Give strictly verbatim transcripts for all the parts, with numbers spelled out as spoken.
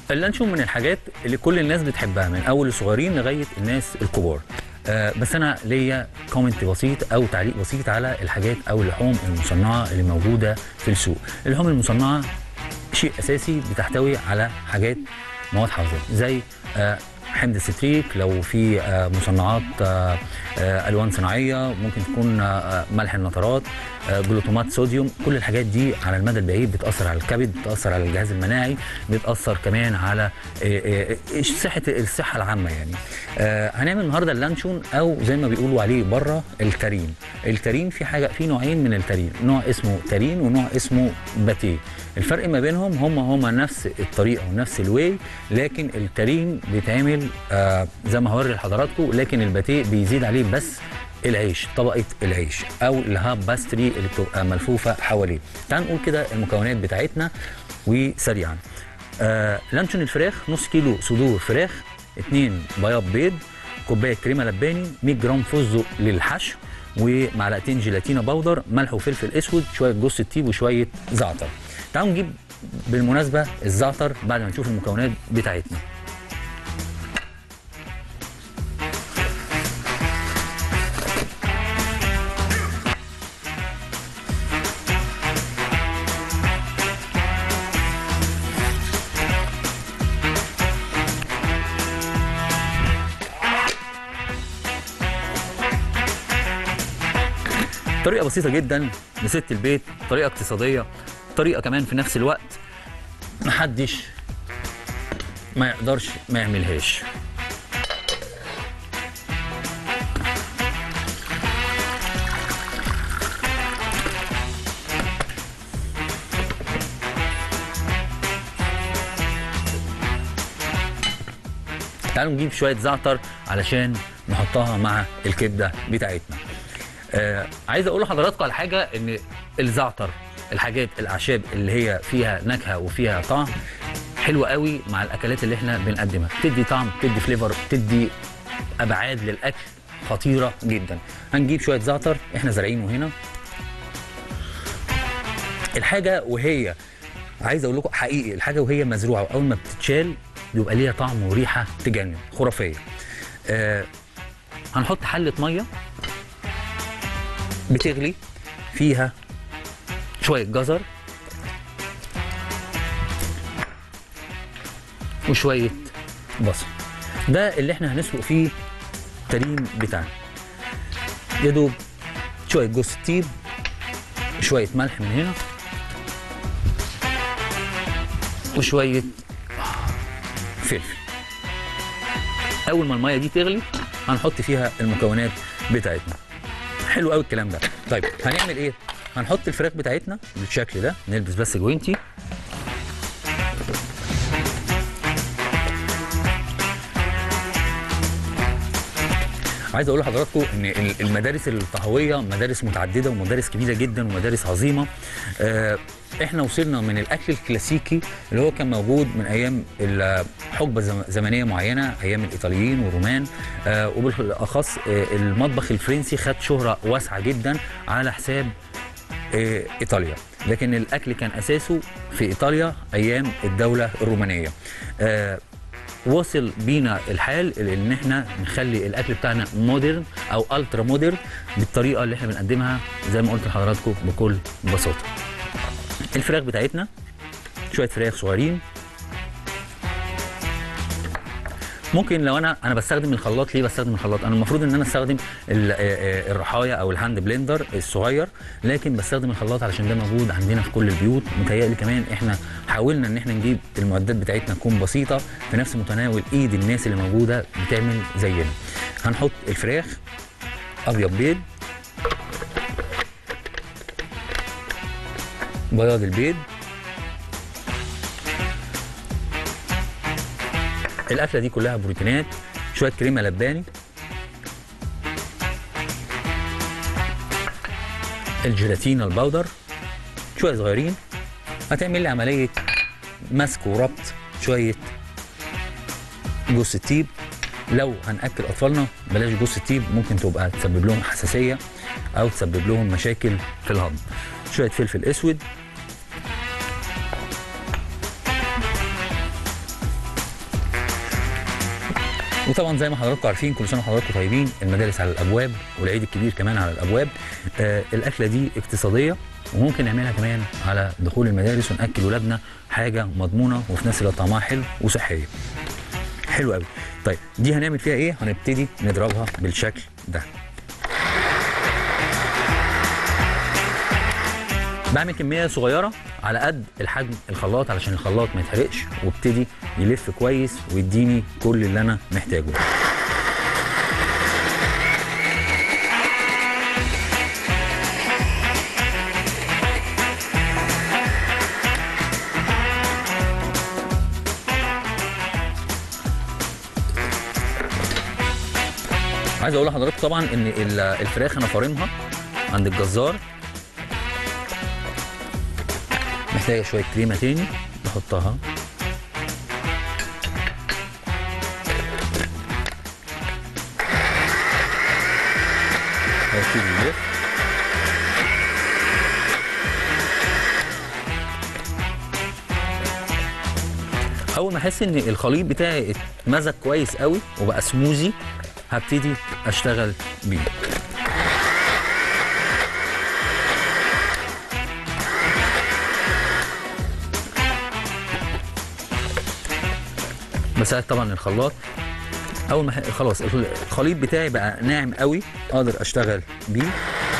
اللانشون من الحاجات اللي كل الناس بتحبها، من اول الصغيرين لغايه الناس الكبار. آه بس انا ليا كومنت بسيط او تعليق بسيط على الحاجات او اللحوم المصنعه اللي موجوده في السوق. اللحوم المصنعه شيء اساسي بتحتوي على حاجات مواد حافظه، زي آه حمض الستريك، لو في آه مصنعات آه آه الوان صناعيه، ممكن تكون آه ملح النترات، آه جلوتامات صوديوم. كل الحاجات دي على المدى البعيد بتاثر على الكبد، بتاثر على الجهاز المناعي، بتاثر كمان على آه آه صحه الصحه العامه. يعني آه هنعمل النهارده اللانشون، او زي ما بيقولوا عليه بره التارين. التارين في حاجه، في نوعين من التارين، نوع اسمه تارين ونوع اسمه باتيه. الفرق ما بينهم هم هم نفس الطريقه ونفس الواي، لكن التارين بيتعمل آه زي ما هوري لحضراتكم، لكن الباتيه بيزيد عليه بس العيش، طبقه العيش او الهاب باستري اللي بتبقى ملفوفه حواليه. تعال نقول كده المكونات بتاعتنا وسريعا. آه لانشون الفراخ: نص كيلو صدور فراخ، اتنين بياض بيض، كوبايه كريمه لباني، مية جرام فستق للحشو، ومعلقتين جيلاتينا بودر، ملح وفلفل اسود، شويه جوز الطيب وشويه زعتر. تعالوا نجيب بالمناسبه الزعتر بعد ما نشوف المكونات بتاعتنا. طريقة بسيطة جدا لست البيت، طريقة اقتصادية، طريقة كمان في نفس الوقت محدش ما يقدرش ما يعملهاش. تعالوا نجيب شوية زعتر علشان نحطها مع الكبدة بتاعتنا. آه عايز اقول لحضراتكم على حاجه، ان الزعتر، الحاجات الاعشاب اللي هي فيها نكهه وفيها طعم حلوه قوي مع الاكلات اللي احنا بنقدمها، بتدي طعم، بتدي فليفر، بتدي ابعاد للاكل خطيره جدا. هنجيب شويه زعتر احنا زارعينه هنا. الحاجه وهي، عايز اقول لكم حقيقي، الحاجه وهي مزروعه واول ما بتتشال بيبقى ليها طعم وريحه تجنن، خرافيه. آه هنحط حله ميه بتغلي فيها شوية جزر وشوية بصل. ده اللي احنا هنسلق فيه التارين بتاعنا. يا دوب شوية جوز الطيب، شوية ملح من هنا، وشوية فلفل. أول ما المية دي تغلي هنحط فيها المكونات بتاعتنا. حلو قوي الكلام ده. طيب هنعمل ايه؟ هنحط الفراخ بتاعتنا بالشكل ده، نلبس بس جوينتي. عايز اقول لحضراتكم ان المدارس الطهويه مدارس متعدده ومدارس كبيره جدا ومدارس عظيمه. آه احنا وصلنا من الاكل الكلاسيكي اللي هو كان موجود من ايام حقبه زمنيه معينه، ايام الايطاليين والرومان، آه وبالاخص آه المطبخ الفرنسي خد شهره واسعه جدا على حساب آه ايطاليا، لكن الاكل كان اساسه في ايطاليا ايام الدوله الرومانيه. آه وصل بينا الحال ان احنا نخلي الاكل بتاعنا مودرن او الترا مودرن بالطريقه اللي احنا بنقدمها زي ما قلت لحضراتكم بكل بساطه. الفراخ بتاعتنا شويه فراخ صغيرين. ممكن لو انا انا بستخدم الخلاط. ليه بستخدم الخلاط؟ انا المفروض ان انا استخدم الرحايه او الهاند بلندر الصغير، لكن بستخدم الخلاط علشان ده موجود عندنا في كل البيوت. متهيألي كمان احنا حاولنا ان احنا نجيب المعدات بتاعتنا تكون بسيطه في نفس متناول ايد الناس اللي موجوده بتعمل زينا. هنحط الفراخ، ابيض بيض، بياض البيض. الاكله دي كلها بروتينات، شويه كريمه لباني، الجيلاتينا البودر، شويه صغيرين. هتعمل لي عمليه مسك وربط شويه جوز الطيب. لو هناكل اطفالنا بلاش جوز الطيب، ممكن تبقى تسبب لهم حساسيه او تسبب لهم مشاكل في الهضم. شويه فلفل اسود، وطبعا زي ما حضراتكم عارفين كل سنه وحضراتكم طيبين، المدارس على الابواب والعيد الكبير كمان على الابواب. آه الاكله دي اقتصاديه وممكن نعملها كمان على دخول المدارس وناكل ولادنا حاجه مضمونه وفي نفس الوقت طعمها حلو وصحيه. حلو قوي. طيب دي هنعمل فيها ايه؟ هنبتدي نضربها بالشكل ده. بعمل كميه صغيره على قد الحجم الخلاط علشان الخلاط ما يتحرقش، وابتدي يلف كويس ويديني كل اللي انا محتاجه. عايز اقول لحضراتكم طبعا ان الفراخ انا فارمها عند الجزار، محتاجه شويه كريمه تاني نحطها. هبتدي نلف. اول ما احس ان الخليط بتاعي اتمزج كويس قوي وبقى سموزي هبتدي اشتغل بيه. بساعد طبعا الخلاط. اول ما خلاص الخليط بتاعي بقى ناعم قوي اقدر اشتغل بيه.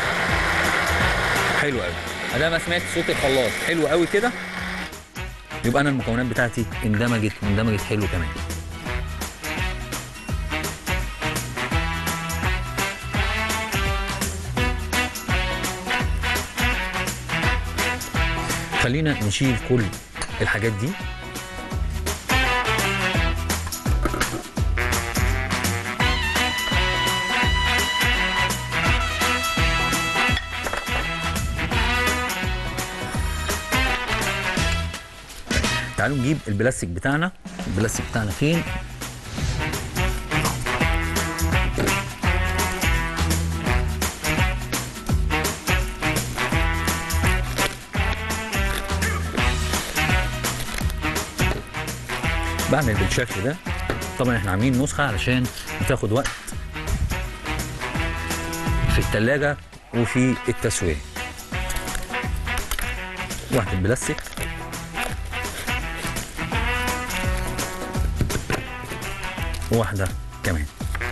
حلو قوي. انا ما سمعت صوت الخلاط حلو قوي كده، يبقى انا المكونات بتاعتي اندمجت واندمجت حلو كمان. خلينا نشيل كل الحاجات دي. تعالوا نجيب البلاستيك بتاعنا. البلاستيك بتاعنا فين؟ بعمل بالشكل ده. طبعا احنا عاملين نسخه علشان بتاخد وقت في الثلاجه وفي التسويه. واحده بلاستيك وواحده كمان.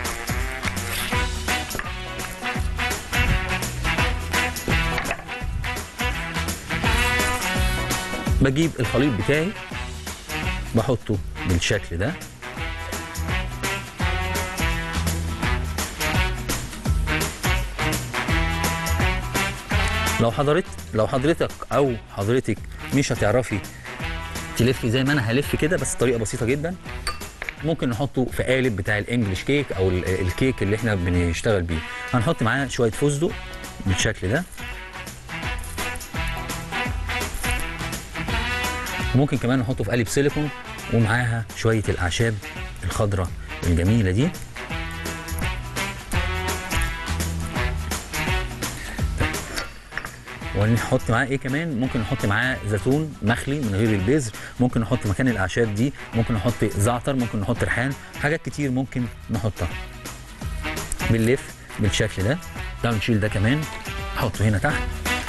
بجيب الخليط بتاعي بحطه بالشكل ده. لو حضرتك لو حضرتك او حضرتك مش هتعرفي تلفي زي ما انا هلف كده، بس طريقه بسيطه جدا، ممكن نحطه في قالب بتاع الانجليش كيك او الكيك اللي احنا بنشتغل بيه. هنحط معاه شويه فستق بالشكل ده، ممكن كمان نحطه في قالب سيليكون ومعاها شويه الاعشاب الخضراء الجميله دي. ونحط معاه ايه كمان؟ ممكن نحط معاه زيتون مخلي من غير البذر، ممكن نحط مكان الاعشاب دي، ممكن نحط زعتر، ممكن نحط ريحان، حاجات كتير ممكن نحطها. بنلف بالشكل ده. تعالوا نشيل ده كمان نحطه هنا تحت.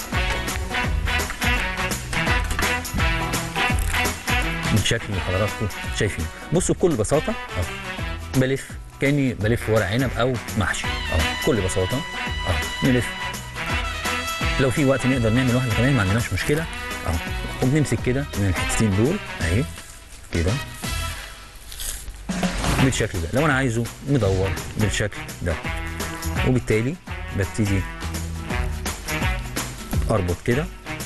بالشكل اللي حضراتكم شايفينه. بصوا بكل بساطه اهو بلف كاني بلف ورق عنب او محشي اهو بكل بساطه اهو نلف. لو في وقت نقدر نعمل واحده كمان ما عندناش مشكله اهو. وبنمسك كده من الحتتين دول اهي كده بالشكل ده. لو انا عايزه مدور بالشكل ده، وبالتالي ببتدي اربط كده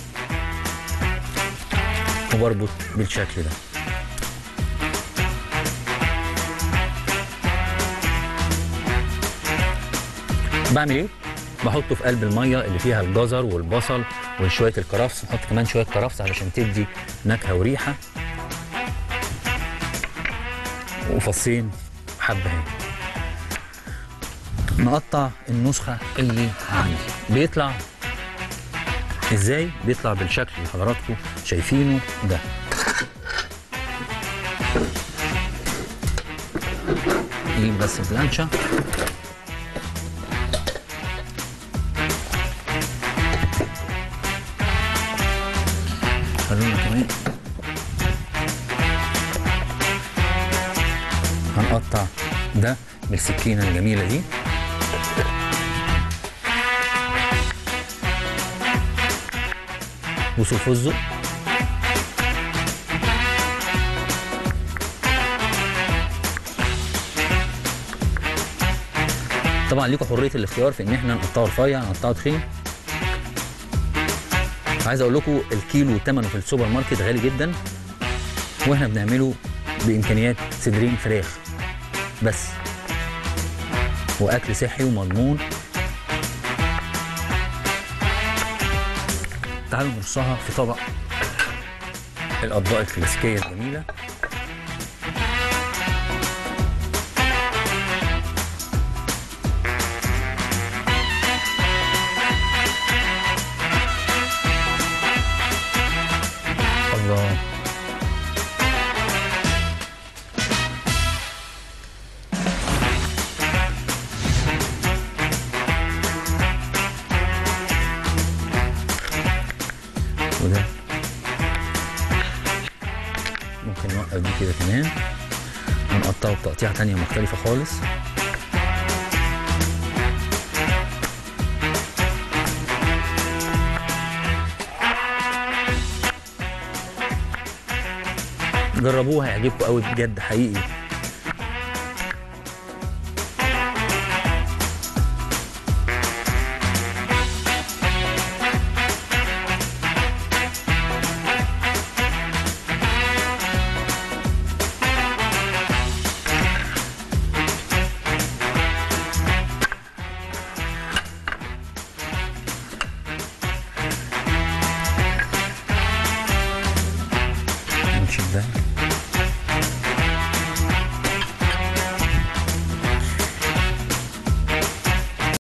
وبربط بالشكل ده. بعمل ايه؟ بحطه في قلب الميه اللي فيها الجزر والبصل وشويه الكرفس. نحط كمان شويه كرفس علشان تدي نكهه وريحه، وفصين حبهان. نقطع النسخه اللي عندي. بيطلع ازاي؟ بيطلع بالشكل اللي حضراتكم شايفينه ده. نجيب بس بلانشا. خلونا كمان هنقطع ده بالسكينة الجميلة دي. بصوا الفستق طبعا ليكوا حرية الاختيار في ان احنا نقطعه رفيع نقطعه تخين. عايز اقول لكم الكيلو ثمنه في السوبر ماركت غالي جدا، واحنا بنعمله بامكانيات صدرين فراخ بس، واكل صحي ومضمون. تعالوا نرصها في طبق الاطباق الكلاسيكيه الجميله. الله، وده ممكن نوقف دي كده كمان ونقطعه بتقطيعه تانية مختلفة خالص. جربوها هيعجبكم قوي بجد حقيقي.